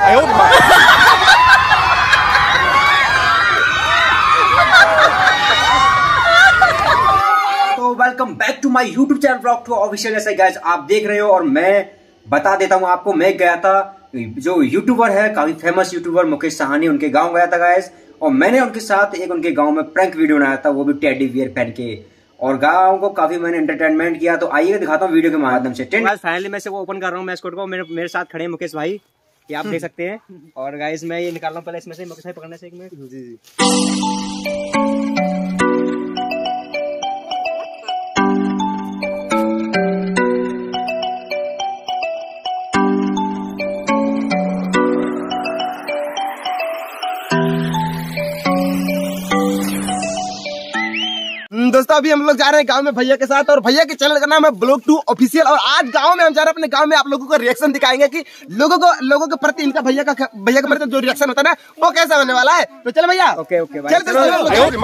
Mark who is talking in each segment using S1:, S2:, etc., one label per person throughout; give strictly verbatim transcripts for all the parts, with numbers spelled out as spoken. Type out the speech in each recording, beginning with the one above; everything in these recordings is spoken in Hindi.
S1: तो welcome back to my YouTube channel blog to official. जैसे गाइस आप देख रहे हो और मैं बता देता हूँ आपको, मैं गया था जो यूट्यूबर है, काफी फेमस यूट्यूबर मुकेश साहनी, उनके गांव गया था गाइस। और मैंने उनके साथ एक उनके गांव में प्रैंक वीडियो बनाया था, वो भी टेडी बियर पहन के, और गांव को काफी मैंने एंटरटेनमेंट किया। तो आइए दिखाता हूँ वीडियो के माध्यम से। फाइनली मैं से वो ओपन कर रहा हूँ मैस्कोट को। मेरे मेरे साथ खड़े हैं मुकेश भाई, ये आप देख सकते हैं। और गाइस मैं ये निकाल रहा हूँ पहले इसमें से, मुकेश भाई पकड़ने से एक मिनट। जी जी
S2: दोस्तों अभी हम लोग जा रहे हैं गांव में भैया के साथ, और भैया के चैनल का नाम है ब्लॉग टू ऑफिशियल। और आज गांव में हम जा रहे हैं, अपने गांव में आप लोगों को रिएक्शन दिखाएंगे कि लोगों को लोगों के प्रति इनका भैया का भैया के प्रति जो रिएक्शन होता है ना, वो कैसा होने वाला है। तो चल भैया।
S1: ओके ओके भाई,
S2: चल चल।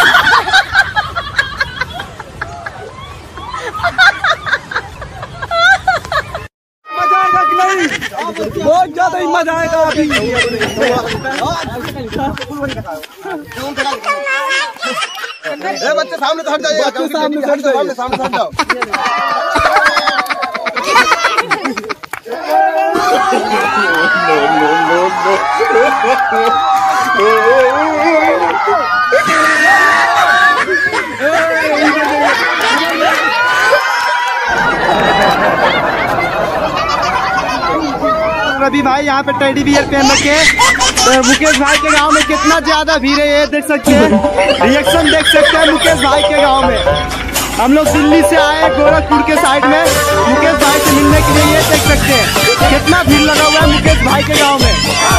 S2: मजा आएगा कि नहीं? बहुत ज्यादा ही मजा आएगा अभी। ए बच्चे सामने तो हट जाइए, बच्चे सामने हट जाइए, सामने सामने हट जाओ। नो नो नो रवि भाई यहाँ पे टेडी बियर पहन रखे। तो मुकेश भाई के गांव में कितना ज्यादा भीड़ है ये देख सकते हैं, रिएक्शन देख सकते हैं मुकेश भाई के गांव में। हम लोग दिल्ली से आए गोरखपुर के साइड में मुकेश भाई से मिलने के लिए, ये देख सकते हैं कितना भीड़ लगा हुआ है मुकेश भाई के गाँव में।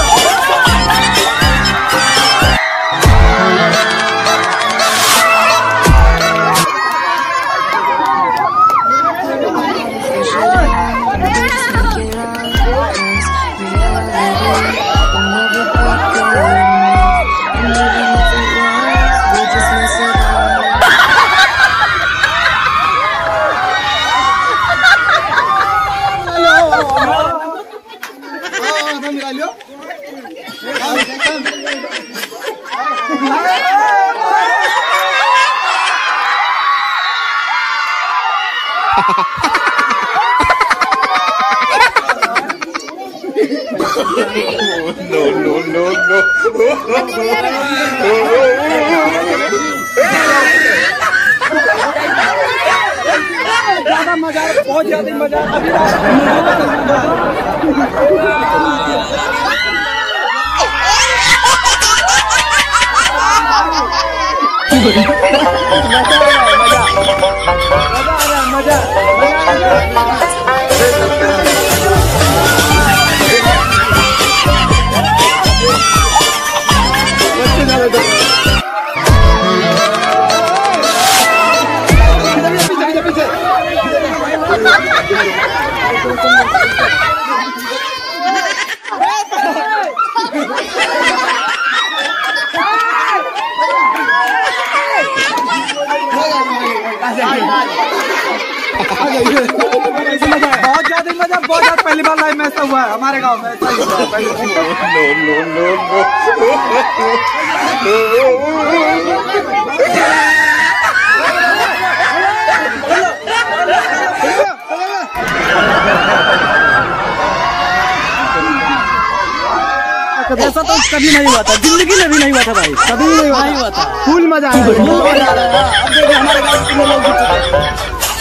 S2: No no no no ज्यादा मजा, बहुत ज्यादा मजा अभी। मजा मजा बहुत ज्यादा मजा, बहुत ज्यादा पहली बार लाइव में ऐसा हुआ है हमारे गांव में। ऐसा ही ऐसा तो कभी नहीं हुआ था, जिंदगी में भी नहीं हुआ था भाई, कभी नहीं हुआ था। फुल मजा आया, फुल मजा आ रहा है। अब देखिए हमारे गांव कितने लोग जुट चुके हैं।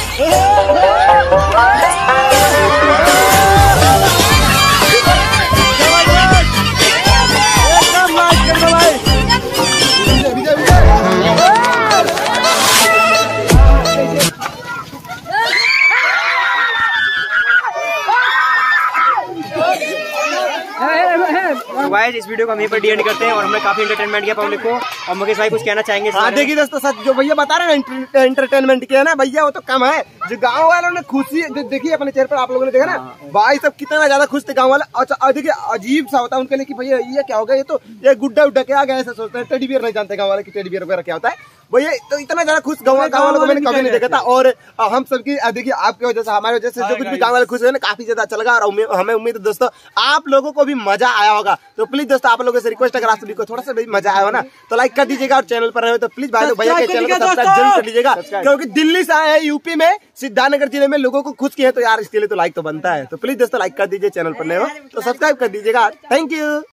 S1: गाइस इस वीडियो को हम यहीं पर डी एंड करते हैं, और हमने काफी एंटरटेनमेंट किया पब्लिक को। और मुकेश भाई कुछ कहना चाहेंगे?
S2: हाँ देखिए दोस्तों, सच जो भैया बता रहे हैं ना एंटरटेनमेंट किया ना भैया, वो तो कम है। जो गांव वालों ने खुशी देखिए अपने चेहरे पर, आप लोगों ने देखा ना भाई, सब कितना ज्यादा खुश थे गांव वाले। अच्छा देखिए अजीब सा होता है उनके लिए कि भैया ये क्या हो गया, ये तो ये गुड्डा उड्डा क्या आ गया, ऐसा सोचते हैं। टेडी बियर नहीं जानते गांव वाले की टेडी बियर वगैरह क्या होता है। भैया तो इतना ज्यादा खुश गाँव गाँव वालों को मैंने कभी नहीं देखा था। और हम सबकी देखिए आपकी वजह से हमारी वजह से जो कुछ भी गाँव वाले खुश हुए ना काफी ज्यादा अच्छा लगा। और हमें उम्मीद है दोस्तों आप लोगों को भी मजा आया होगा। तो प्लीज दोस्तों आप लोगों से रिक्वेस्ट अगर आप सभी को थोड़ा सा भी मजा आया हो ना तो लाइक कर दीजिएगा। और चैनल पर रहे हो तो प्लीज भाई भैया के चैनल को सब्सक्राइब जरूर कर लीजिएगा, क्योंकि दिल्ली से आए हैं यूपी में सिद्धार्थनगर जिले में लोगों को खुश किया है तो यार इसके लिए तो लाइक तो बनता है। तो प्लीज दोस्तों लाइक कर दीजिए, चैनल पर नए हो तो सब्सक्राइब कर दीजिएगा। Thank you.